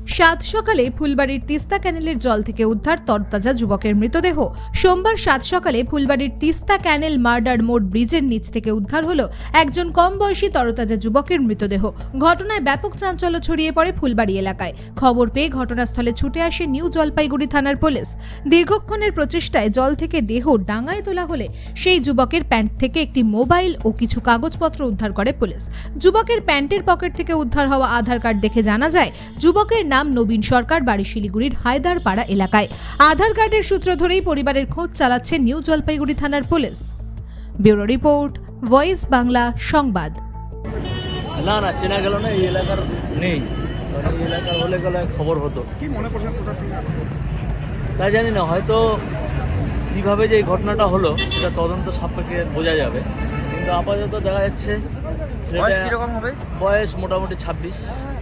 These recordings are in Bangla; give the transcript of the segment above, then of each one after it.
সাত সকালে ফুলবাড়ির তিস্তা ক্যানেলের জল থেকে উদ্ধার তরতাজা যুবকের মৃতদেহ। সোমবার সাত সকালে ফুলবাড়ির তিস্তা ক্যানেল মার্ডার মোড় ব্রিজের নিচ থেকে উদ্ধার হলো একজন কম বয়সী তরতাজা যুবকের মৃতদেহ। ঘটনায় ব্যাপক চাঞ্চল্য ছড়িয়ে পড়ে ফুলবাড়ি এলাকায়। খবর পেয়ে ঘটনাস্থলে ছুটে আসে নিউ জলপাইগুড়ি থানার পুলিশ। দীর্ঘক্ষণের প্রচেষ্টায় জল থেকে দেহ ডাঙায় তোলা হলে সেই যুবকের প্যান্ট থেকে একটি মোবাইল ও কিছু কাগজপত্র উদ্ধার করে পুলিশ। যুবকের প্যান্টের পকেট থেকে উদ্ধার হওয়া আধার কার্ড দেখে জানা যায় যুবকের নাম নবীন সরকার, বাড়ি শিলিগুড়ির হায়দারপাড়া এলাকায়। আধার কার্ডের সূত্র ধরেই পরিবারের খোঁজ চালাচ্ছে নিউ জলপাইগুড়ি থানার পুলিশ। ব্যুরো রিপোর্ট, ভয়েস বাংলা সংবাদ। না না চেনা গেল না, এই এলাকার নেই। এই এলাকার হলে গেলে খবর হতো। কি মনে করছেন কোথা থেকে? তাই জানি না, হয়তো কিভাবে যে এই ঘটনাটা হলো সেটা তদন্ত সাপেক্ষে বোঝা যাবে, কিন্তু আপাতত দেখা যাচ্ছে বয়স মোটামুটি 26।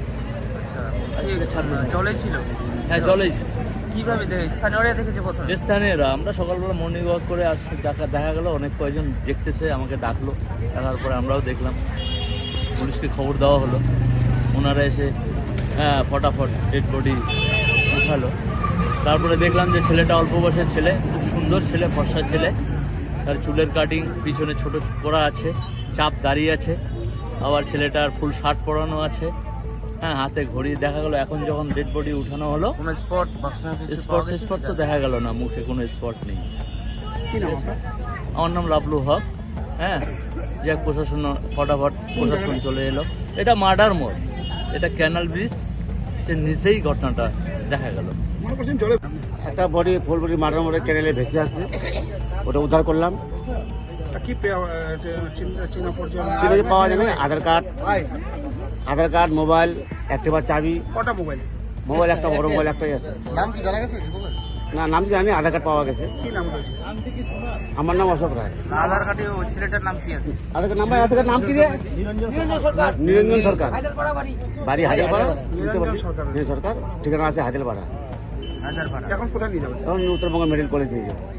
জলে ছিল? হ্যাঁ, জলেই ছিল। কিভাবে স্থানীয়রা দেখেছে? স্থানীয়রা, আমরা সকালবেলা মর্নিং ওয়াক করে আসছি, দেখা গেল অনেক কয়েকজন দেখতেছে, আমাকে ডাকলো। দেখার পরে আমরাও দেখলাম, পুলিশকে খবর দেওয়া হলো। ওনারা এসে ফটাফট ডেড বডি উঠালো। তারপরে দেখলাম যে ছেলেটা অল্প বয়সের ছেলে, খুব সুন্দর ছেলে, ফর্সা ছেলে। তার চুলের কাটিং, পিছনে ছোট করা আছে, চাপ দাঁড়িয়ে আছে। আবার ছেলেটার ফুল শার্ট পরানো আছে, হ্যাঁ, হাতে ঘড়ি। দেখা গেল এখন যখন ডেড বডি উঠানো হলো, স্পট তো দেখা গেল না, মুখে কোনো স্পট নেই। আমার নাম লাবলু হক। হ্যাঁ, যে প্রশাসন ফটাফট প্রশাসন চলে এলো। এটা মার্ডার মোড়, এটা ক্যানাল ব্রিজ নিচেই ঘটনাটা দেখা গেল। একটা বডি ফুলবাড়ি মার্ডার মোড়ে ক্যানেলে ভেসে আসছে, ওটা উদ্ধার করলাম। চিনে পাওয়া যাবে আধার কার্ড, মোবাইল, অ্যাক্টিভা চাবি। কটা মোবাইল? মোবাইল একটা, বড় মোবাইল একটাই আছে। নাম কি জানা গেছে? না, নাম জানি, আধার কার্ড পাওয়া গেছে। কি নাম রয়েছে? আমার নাম অশোক রায়। আধার কার্ডে ওই ছেলেটার নাম কি আছে? আধার কার্ড নাম কি রে? নিরঞ্জন সরকার, বাড়ি হাজারপাড়া। সরকার, ঠিকানা আছে হাজারপাড়া। এখন কোথায় নিয়ে যাবেন? এখন উত্তরবঙ্গ মেডিকেল কলেজ নিয়ে যাবো।